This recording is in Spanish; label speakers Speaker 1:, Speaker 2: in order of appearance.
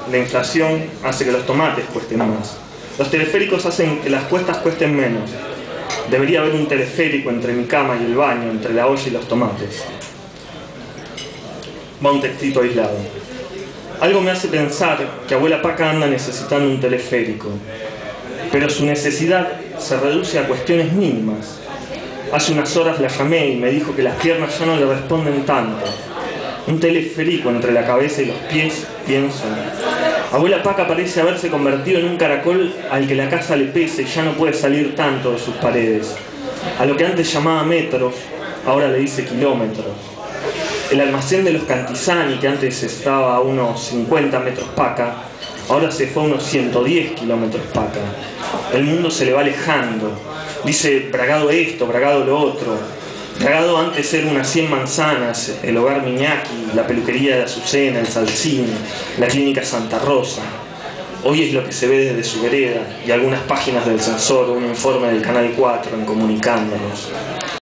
Speaker 1: la inflación hace que los tomates cuesten más. Los teleféricos hacen que las cuestas cuesten menos. Debería haber un teleférico entre mi cama y el baño, entre la olla y los tomates. Va un textito aislado. Algo me hace pensar que abuela Paca anda necesitando un teleférico, pero su necesidad se reduce a cuestiones mínimas. Hace unas horas la llamé y me dijo que las piernas ya no le responden tanto. Un teleférico entre la cabeza y los pies, pienso. Abuela Paca parece haberse convertido en un caracol al que la casa le pesa y ya no puede salir tanto de sus paredes. A lo que antes llamaba metros, ahora le dice kilómetros. El almacén de los Cantizani, que antes estaba a unos 50 metros Paca, ahora se fue a unos 110 kilómetros Paca. El mundo se le va alejando. Dice Bragado esto, Bragado lo otro. Bragado antes era unas 100 manzanas, el hogar Miñaki, la peluquería de Azucena, el Salcín, la clínica Santa Rosa. Hoy es lo que se ve desde su vereda y algunas páginas del Censor, un informe del Canal 4 en Comunicándonos.